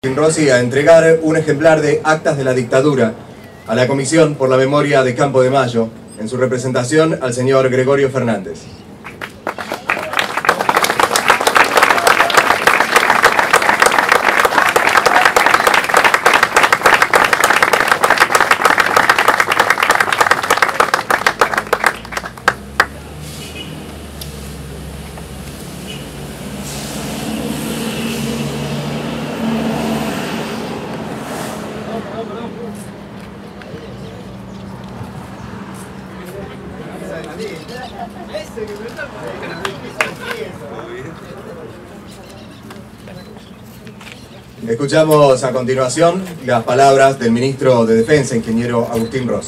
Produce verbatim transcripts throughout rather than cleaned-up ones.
Rossi a entregar un ejemplar de Actas de la Dictadura a la Comisión por la Memoria de Campo de Mayo, en su representación al señor Gregorio Fernández. Escuchamos a continuación las palabras del ministro de Defensa, ingeniero Agustín Rossi.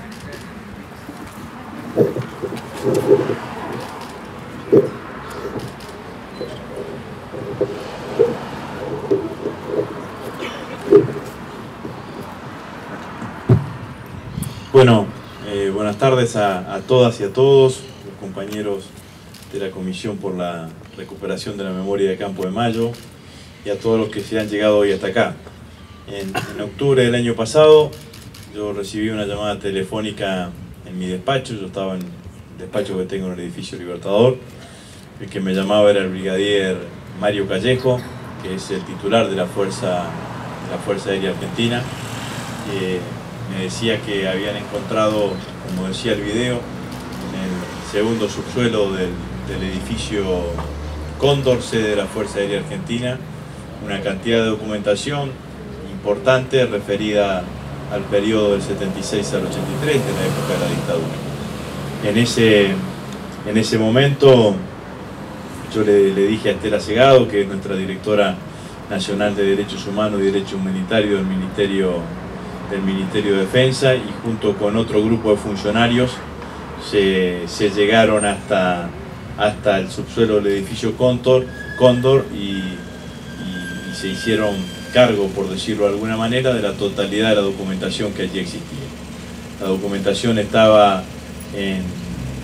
Bueno, eh, buenas tardes a, a todas y a todos, los compañeros de la Comisión por la Recuperación de la Memoria de Campo de Mayo, y a todos los que se han llegado hoy hasta acá. En, en octubre del año pasado yo recibí una llamada telefónica en mi despacho. Yo estaba en el despacho que tengo en el edificio Libertador. El que me llamaba era el brigadier Mario Callejo, que es el titular de la Fuerza, de la Fuerza Aérea Argentina. Eh, me decía que habían encontrado, como decía el video, en el segundo subsuelo del, del edificio Cóndor, sede de la Fuerza Aérea Argentina, una cantidad de documentación importante referida al periodo del setenta y seis al ochenta y tres, de la época de la dictadura. En ese, en ese momento yo le, le dije a Estela Segado, que es nuestra directora nacional de Derechos Humanos y Derecho Humanitario del Ministerio, del Ministerio de Defensa, y junto con otro grupo de funcionarios se, se llegaron hasta, hasta el subsuelo del edificio Cóndor, Cóndor y se hicieron cargo, por decirlo de alguna manera, de la totalidad de la documentación que allí existía. La documentación estaba en, en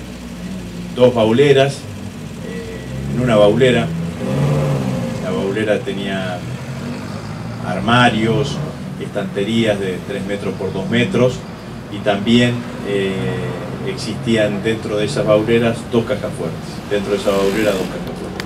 dos bauleras, eh, en una baulera. La baulera tenía armarios, estanterías de tres metros por dos metros, y también eh, existían dentro de esas bauleras dos cajas fuertes. Dentro de esa baulera dos cajas fuertes.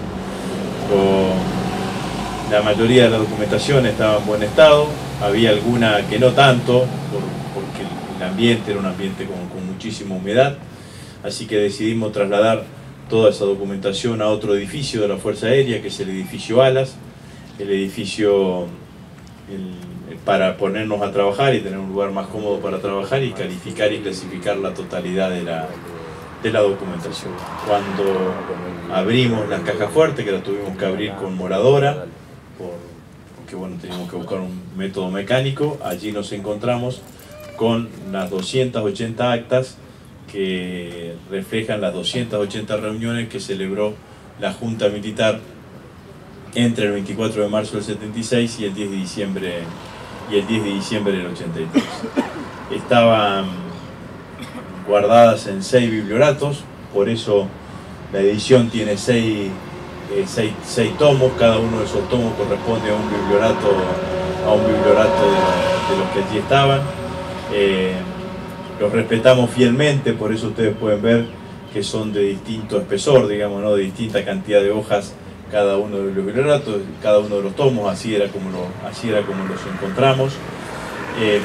Con La mayoría de la documentación estaba en buen estado, había alguna que no tanto, por, porque el ambiente era un ambiente con, con muchísima humedad, así que decidimos trasladar toda esa documentación a otro edificio de la Fuerza Aérea, que es el edificio Alas, el edificio el, para ponernos a trabajar y tener un lugar más cómodo para trabajar y calificar y clasificar la totalidad de la, de la documentación. Cuando abrimos las cajas fuertes, que las tuvimos que abrir con moradora, porque bueno, teníamos que buscar un método mecánico, allí nos encontramos con las doscientas ochenta actas que reflejan las doscientas ochenta reuniones que celebró la Junta Militar entre el veinticuatro de marzo del setenta y seis y el diez de diciembre, y el diez de diciembre del ochenta y tres. Estaban guardadas en seis biblioratos, por eso la edición tiene seis Eh, seis, seis tomos. Cada uno de esos tomos corresponde a un bibliorato, a un bibliorato de, de los que allí estaban. Eh, los respetamos fielmente, por eso ustedes pueden ver que son de distinto espesor, digamos, ¿no? De distinta cantidad de hojas cada uno de los biblioratos, cada uno de los tomos, así era como, lo, así era como los encontramos. Eh,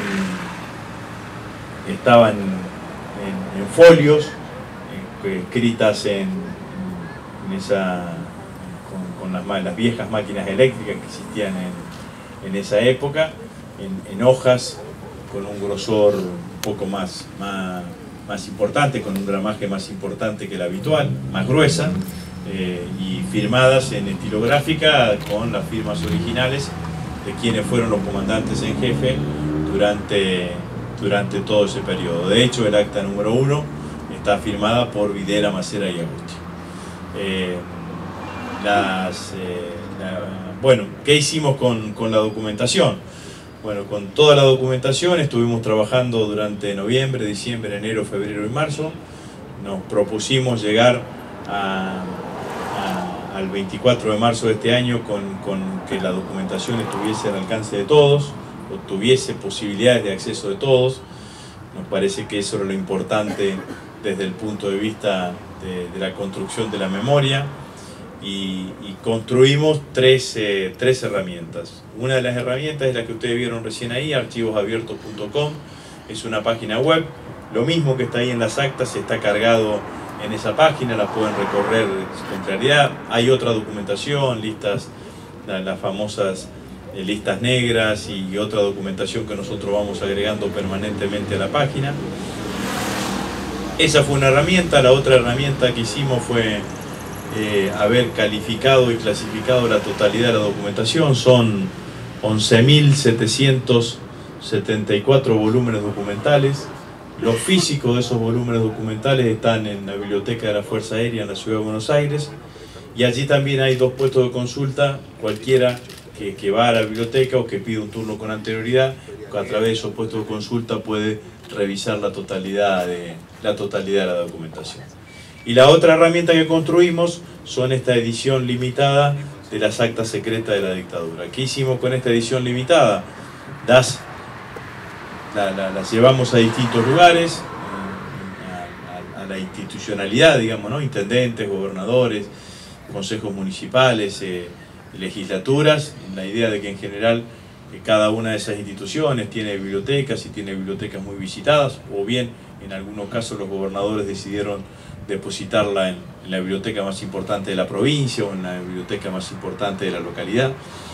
estaban en, en folios, eh, escritas en, en esa... con las, las viejas máquinas eléctricas que existían en, en esa época, en, en hojas con un grosor un poco más, más, más importante, con un gramaje más importante que el habitual, más gruesa, eh, y firmadas en estilográfica con las firmas originales de quienes fueron los comandantes en jefe durante, durante todo ese periodo. De hecho, el acta número uno está firmada por Videla, Macera y Agusti. Eh, Las, eh, la, bueno, ¿qué hicimos con, con la documentación? Bueno, con toda la documentación estuvimos trabajando durante noviembre, diciembre, enero, febrero y marzo. Nos propusimos llegar a, a, al veinticuatro de marzo de este año con, con que la documentación estuviese al alcance de todos, o tuviese posibilidades de acceso de todos. Nos parece que eso era lo importante desde el punto de vista de, de la construcción de la memoria, y, y construimos tres, eh, tres herramientas. Una de las herramientas es la que ustedes vieron recién ahí, archivos abiertos punto com, es una página web. Lo mismo que está ahí en las actas está cargado en esa página, la pueden recorrer con claridad. Hay otra documentación, listas, la, las famosas eh, listas negras, y otra documentación que nosotros vamos agregando permanentemente a la página. Esa fue una herramienta. La otra herramienta que hicimos fue eh, haber calificado y clasificado la totalidad de la documentación. Son once mil setecientos setenta y cuatro volúmenes documentales. Los físicos de esos volúmenes documentales están en la Biblioteca de la Fuerza Aérea en la Ciudad de Buenos Aires, y allí también hay dos puestos de consulta. Cualquiera que, que va a la biblioteca o que pide un turno con anterioridad, a través de esos puestos de consulta puede revisar la totalidad de la, totalidad de la documentación. Y la otra herramienta que construimos son esta edición limitada de las actas secretas de la dictadura. ¿Qué hicimos con esta edición limitada? Das La, la, las llevamos a distintos lugares, a, a, a la institucionalidad, digamos, ¿no? Intendentes, gobernadores, consejos municipales, eh, legislaturas, en la idea de que en general eh, cada una de esas instituciones tiene bibliotecas, y tiene bibliotecas muy visitadas, o bien en algunos casos los gobernadores decidieron depositarla en, en la biblioteca más importante de la provincia o en la biblioteca más importante de la localidad.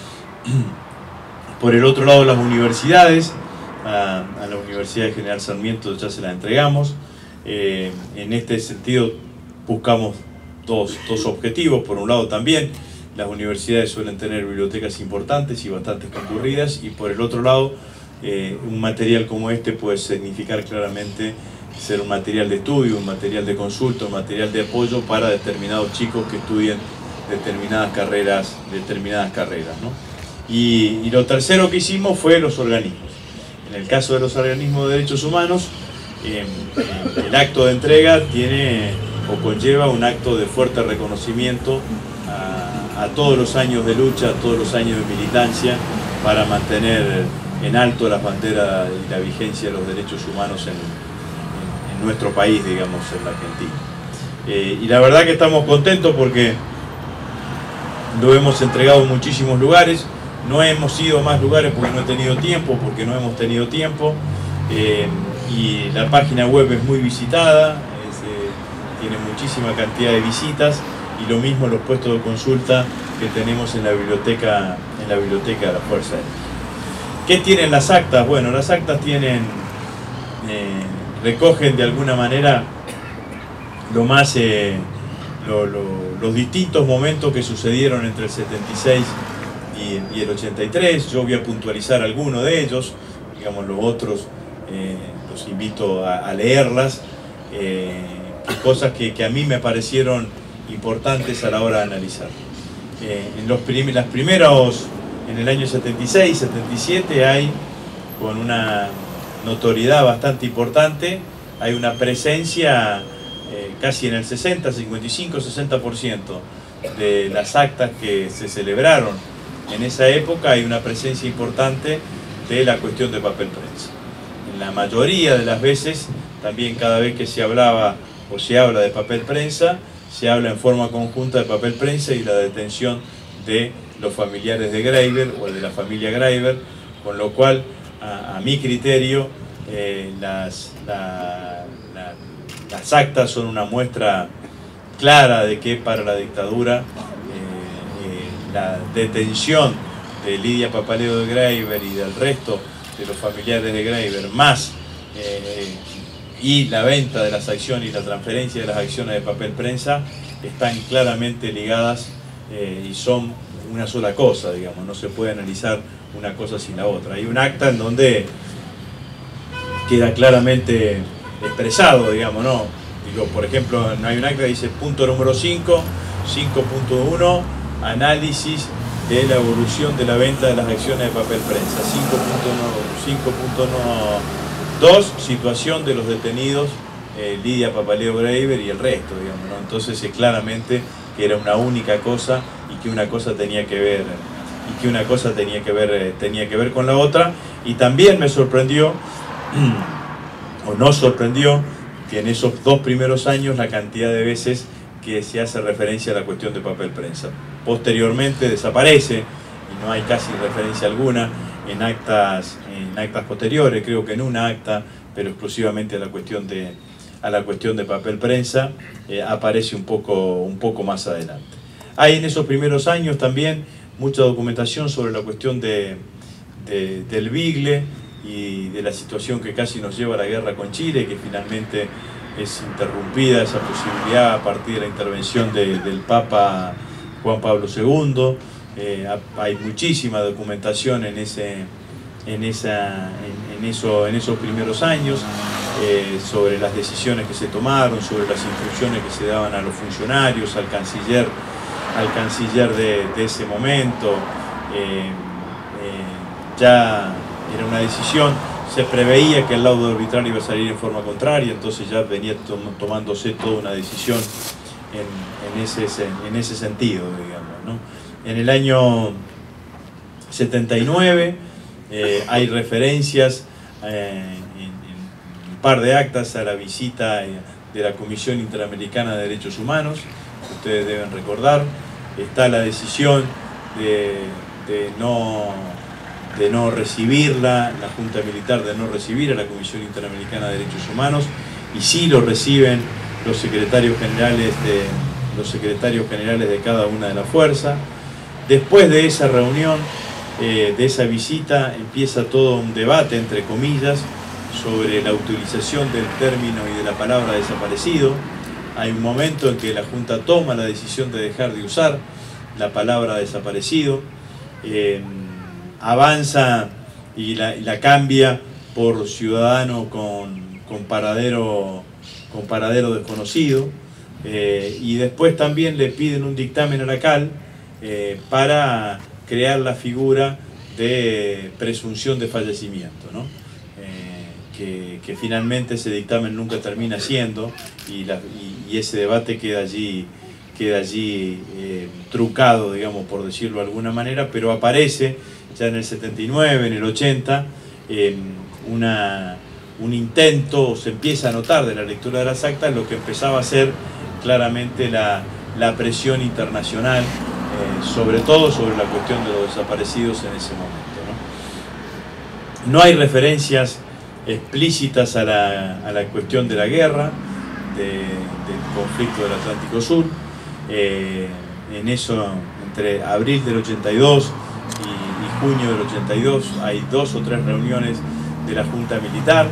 Por el otro lado, las universidades. A, a la Universidad de General Sarmiento ya se la entregamos. Eh, en este sentido buscamos dos, dos objetivos. Por un lado, también las universidades suelen tener bibliotecas importantes y bastante concurridas, y por el otro lado, eh, un material como este puede significar claramente ser un material de estudio, un material de consulta, un material de apoyo para determinados chicos que estudien determinadas carreras, determinadas carreras, ¿no? Y, y lo tercero que hicimos fue los organismos. En el caso de los organismos de derechos humanos, eh, el acto de entrega tiene o conlleva un acto de fuerte reconocimiento a, a todos los años de lucha, a todos los años de militancia para mantener en alto las banderas y la vigencia de los derechos humanos en, en, en nuestro país, digamos, en la Argentina. Eh, y la verdad que estamos contentos porque lo hemos entregado en muchísimos lugares. No hemos ido a más lugares porque no he tenido tiempo, porque no hemos tenido tiempo. Eh, y la página web es muy visitada, es, eh, tiene muchísima cantidad de visitas, y lo mismo los puestos de consulta que tenemos en la biblioteca, en la biblioteca de la Fuerza Aérea. ¿Qué tienen las actas? Bueno, las actas tienen, eh, recogen de alguna manera lo más, eh, lo, lo, los distintos momentos que sucedieron entre el setenta y seis y el ochenta y tres. Yo voy a puntualizar algunos de ellos, digamos, los otros eh, los invito a, a leerlas, eh, cosas que, que a mí me parecieron importantes a la hora de analizar. Eh, en los prim las primeros, en el año setenta y seis, setenta y siete, hay, con una notoriedad bastante importante, hay una presencia eh, casi en el sesenta, cincuenta y cinco, sesenta por ciento de las actas que se celebraron en esa época. Hay una presencia importante de la cuestión de papel prensa. En la mayoría de las veces, también cada vez que se hablaba o se habla de papel prensa, se habla en forma conjunta de papel prensa y la detención de los familiares de Graeber o de la familia Graeber, con lo cual, a, a mi criterio, eh, las, la, la, las actas son una muestra clara de que para la dictadura la detención de Lidia Papaleo de Graeber y del resto de los familiares de Graeber, más eh, y la venta de las acciones y la transferencia de las acciones de papel prensa, están claramente ligadas eh, y son una sola cosa, digamos, no se puede analizar una cosa sin la otra. Hay un acta en donde queda claramente expresado, digamos, ¿no? Digo, por ejemplo, no hay un acta que dice punto número cinco, cinco punto uno, análisis de la evolución de la venta de las acciones de papel prensa. cinco punto dos, situación de los detenidos, eh, Lidia Papaleo Graeber y el resto, digamos, ¿no? Entonces eh, claramente que era una única cosa y que una cosa tenía que ver y que una cosa tenía que ver tenía que ver con la otra. Y también me sorprendió o nos sorprendió que en esos dos primeros años la cantidad de veces que se hace referencia a la cuestión de papel prensa. Posteriormente desaparece y no hay casi referencia alguna en actas, en actas posteriores, creo que en una acta, pero exclusivamente a la cuestión de, a la cuestión de papel prensa, eh, aparece un poco, un poco más adelante. Hay en esos primeros años también mucha documentación sobre la cuestión de, de, del Bigle y de la situación que casi nos lleva a la guerra con Chile, que finalmente es interrumpida esa posibilidad a partir de la intervención de, del Papa Juan Pablo segundo. Eh, hay muchísima documentación en, ese, en, esa, en, en, eso, en esos primeros años eh, sobre las decisiones que se tomaron, sobre las instrucciones que se daban a los funcionarios, al canciller, al canciller de, de ese momento. Eh, eh, ya era una decisión, se preveía que el laudo arbitral iba a salir en forma contraria, entonces ya venía tom tomándose toda una decisión en, en, ese, en ese sentido, digamos, ¿no? En el año setenta y nueve eh, hay referencias eh, en, en un par de actas a la visita de la Comisión Interamericana de Derechos Humanos, que ustedes deben recordar. Está la decisión de, de, no, de no recibirla, la Junta Militar de no recibir a la Comisión Interamericana de Derechos Humanos, y sí lo reciben los secretarios generales de, los secretarios generales de cada una de las fuerzas. Después de esa reunión, eh, de esa visita, empieza todo un debate, entre comillas, sobre la utilización del término y de la palabra desaparecido. Hay un momento en que la Junta toma la decisión de dejar de usar la palabra desaparecido, eh, avanza y la, y la cambia por ciudadano con, con, paradero, con paradero desconocido, eh, y después también le piden un dictamen a la C A L Eh, para crear la figura de presunción de fallecimiento, ¿no? eh, que, que finalmente ese dictamen nunca termina siendo y, la, y, y ese debate queda allí, queda allí eh, trucado, digamos, por decirlo de alguna manera, pero aparece ya en el setenta y nueve, en el ochenta, eh, una, un intento, se empieza a notar de la lectura de las actas, lo que empezaba a ser claramente la, la presión internacional, Eh, sobre todo sobre la cuestión de los desaparecidos en ese momento, ¿no? No hay referencias explícitas a la, a la cuestión de la guerra, de, del conflicto del Atlántico Sur. Eh, en eso, entre abril del ochenta y dos y, y junio del ochenta y dos, hay dos o tres reuniones de la Junta Militar,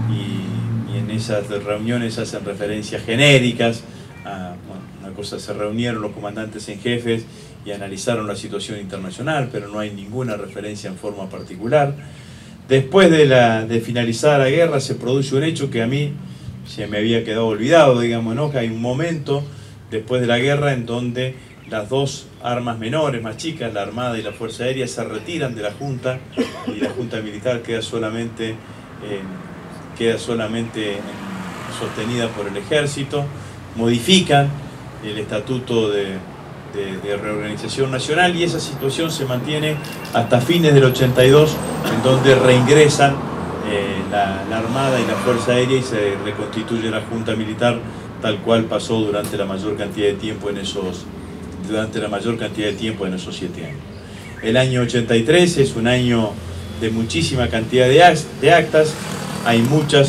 y, y en esas reuniones hacen referencias genéricas a, bueno, una cosa, se reunieron los comandantes en jefes y analizaron la situación internacional, pero no hay ninguna referencia en forma particular. Después de, la, de finalizada la guerra se produce un hecho que a mí se me había quedado olvidado, digamos, ¿no? Que hay un momento después de la guerra en donde las dos armas menores, más chicas, la Armada y la Fuerza Aérea, se retiran de la Junta, y la Junta Militar queda solamente, eh, queda solamente sostenida por el Ejército. Modifican el Estatuto de De, de Reorganización Nacional, y esa situación se mantiene hasta fines del ochenta y dos, en donde reingresan eh, la, la Armada y la Fuerza Aérea y se reconstituye la Junta Militar, tal cual pasó durante la mayor cantidad de tiempo en esos, durante la mayor cantidad de tiempo en esos siete años. El año ochenta y tres es un año de muchísima cantidad de, de actas, hay muchas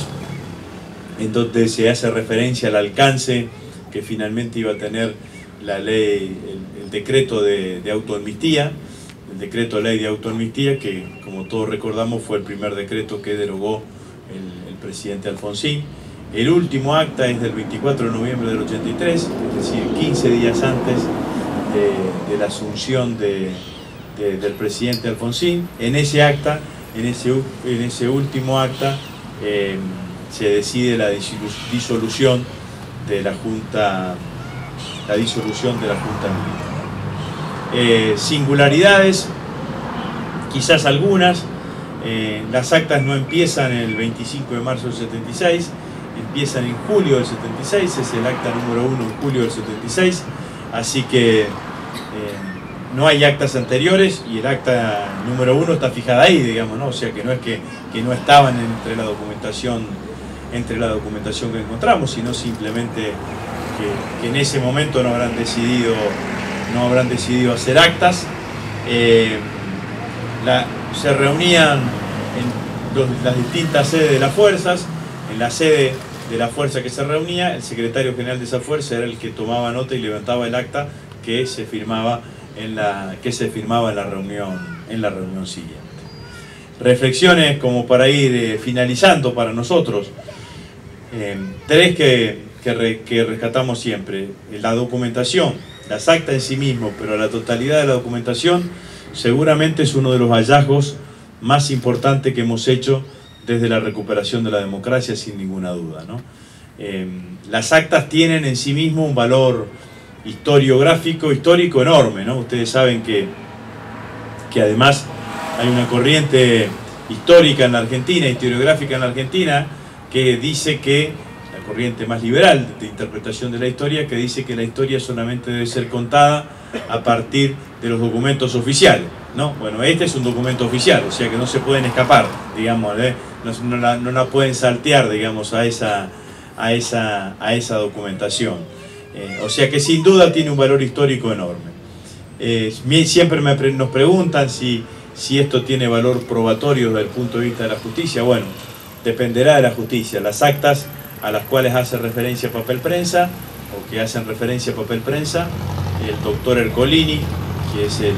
en donde se hace referencia al alcance que finalmente iba a tener la ley, el, el decreto de, de autoamnistía, el decreto de ley de autoamnistía, que como todos recordamos fue el primer decreto que derogó el, el presidente Alfonsín. El último acta es del veinticuatro de noviembre del ochenta y tres, es decir, quince días antes de, de la asunción de, de, del presidente Alfonsín. En ese acta, en ese, en ese último acta, eh, se decide la disolución de la Junta la disolución de la Junta Militar. Eh, singularidades, quizás algunas, eh, las actas no empiezan el veinticinco de marzo del setenta y seis, empiezan en julio del setenta y seis, es el acta número uno en julio del setenta y seis, así que eh, no hay actas anteriores y el acta número uno está fijada ahí, digamos, ¿no? O sea que no es que, que no estaban entre la documentación entre la documentación que encontramos, sino simplemente que, que en ese momento no habrán decidido no habrán decidido hacer actas. Eh, la, se reunían en los, las distintas sedes de las fuerzas. En la sede de la fuerza que se reunía, el secretario general de esa fuerza era el que tomaba nota y levantaba el acta que se firmaba en la, que se firmaba en la reunión, en la reunión siguiente. Reflexiones como para ir eh, finalizando para nosotros. Eh, tres que, que, re, que rescatamos siempre. La documentación, las actas en sí mismo, pero la totalidad de la documentación seguramente es uno de los hallazgos más importantes que hemos hecho desde la recuperación de la democracia, sin ninguna duda, ¿no? Eh, las actas tienen en sí mismo un valor historiográfico, histórico enorme, ¿no? Ustedes saben que, que además hay una corriente histórica en la Argentina, historiográfica en la Argentina, que dice que, la corriente más liberal de interpretación de la historia, que dice que la historia solamente debe ser contada a partir de los documentos oficiales, ¿no? Bueno, este es un documento oficial, o sea que no se pueden escapar, digamos, ¿eh? no, no, la, no la pueden saltear, digamos, a esa, a esa, a esa documentación. Eh, o sea que sin duda tiene un valor histórico enorme. Eh, siempre me, nos preguntan si, si esto tiene valor probatorio desde el punto de vista de la justicia. Bueno, dependerá de la justicia. Las actas a las cuales hace referencia papel prensa, o que hacen referencia a papel prensa, el doctor Ercolini, que es el,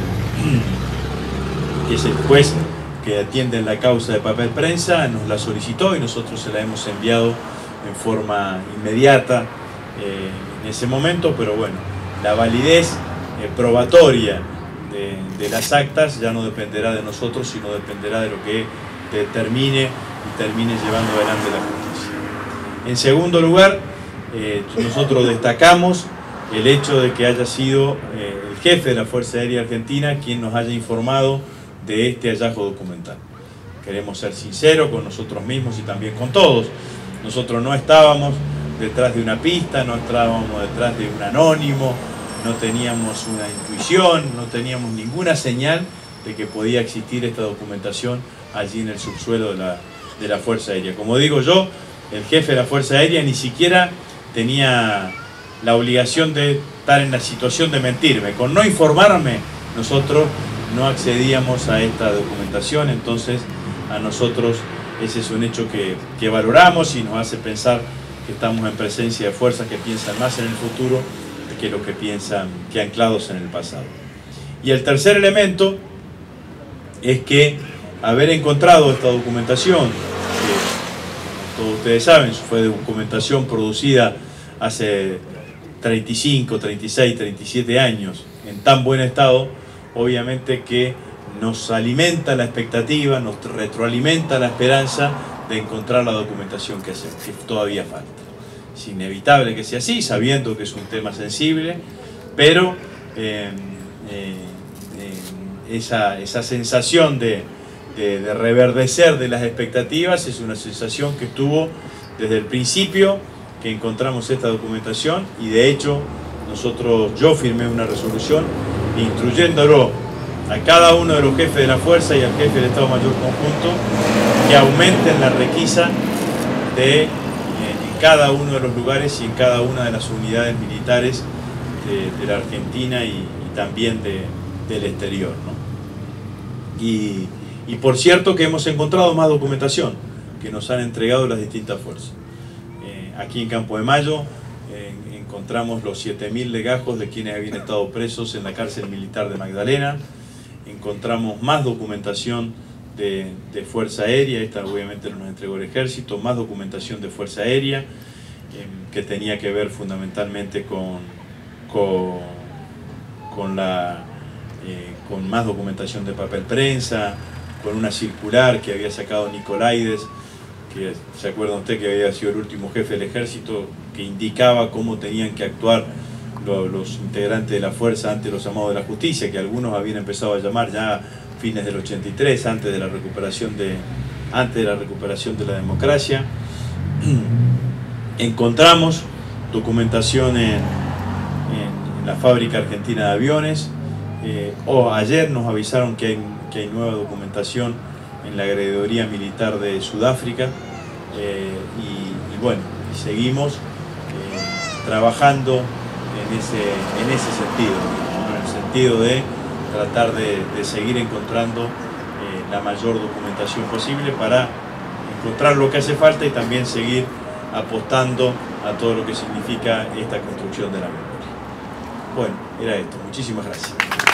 que es el juez que atiende en la causa de papel prensa, nos la solicitó y nosotros se la hemos enviado en forma inmediata eh, en ese momento, pero bueno, la validez eh, probatoria de, de las actas ya no dependerá de nosotros, sino dependerá de lo que determine y termine llevando adelante la justicia. En segundo lugar, eh, nosotros destacamos el hecho de que haya sido eh, el jefe de la Fuerza Aérea Argentina quien nos haya informado de este hallazgo documental. Queremos ser sinceros con nosotros mismos y también con todos. Nosotros no estábamos detrás de una pista, no estábamos detrás de un anónimo, no teníamos una intuición, no teníamos ninguna señal de que podía existir esta documentación allí en el subsuelo de la, de la Fuerza Aérea. Como digo yo, el jefe de la Fuerza Aérea ni siquiera tenía la obligación de estar en la situación de mentirme. Con no informarme, nosotros no accedíamos a esta documentación, entonces a nosotros ese es un hecho que, que valoramos y nos hace pensar que estamos en presencia de fuerzas que piensan más en el futuro que lo que piensan, que anclados en el pasado. Y el tercer elemento es que haber encontrado esta documentación, que todos ustedes saben, fue documentación producida hace treinta y cinco, treinta y seis, treinta y siete años, en tan buen estado, obviamente que nos alimenta la expectativa, nos retroalimenta la esperanza de encontrar la documentación que, hace, que todavía falta. Es inevitable que sea así, sabiendo que es un tema sensible, pero eh, eh, eh, esa, esa sensación de, de, de reverdecer de las expectativas es una sensación que estuvo desde el principio que encontramos esta documentación, y de hecho nosotros, yo firmé una resolución instruyéndolo a cada uno de los jefes de la fuerza y al jefe del Estado Mayor Conjunto que aumenten la requisa de, eh, en cada uno de los lugares y en cada una de las unidades militares de, de la Argentina y, y también de, del exterior, ¿no? Y, y por cierto que hemos encontrado más documentación que nos han entregado las distintas fuerzas. Eh, aquí en Campo de Mayo eh, encontramos los siete mil legajos de quienes habían estado presos en la cárcel militar de Magdalena. Encontramos más documentación de, de Fuerza Aérea, esta obviamente nos entregó el Ejército, más documentación de Fuerza Aérea, eh, que tenía que ver fundamentalmente con, con, con, la, eh, con más documentación de papel prensa, con una circular que había sacado Nicolaides, que se acuerdan usted que había sido el último jefe del Ejército, que indicaba cómo tenían que actuar los integrantes de la fuerza ante los llamados de la justicia, que algunos habían empezado a llamar ya a fines del ochenta y tres, antes de la recuperación de, antes de la recuperación de la democracia. Encontramos documentación en, en, en la fábrica argentina de aviones, eh, o ayer nos avisaron que hay, que hay nueva documentación en la Agredoría Militar de Sudáfrica, eh, y, y bueno, y seguimos eh, trabajando en ese, en ese sentido, ¿no? En el sentido de tratar de, de seguir encontrando eh, la mayor documentación posible para encontrar lo que hace falta y también seguir apostando a todo lo que significa esta construcción de la memoria. Bueno, era esto. Muchísimas gracias.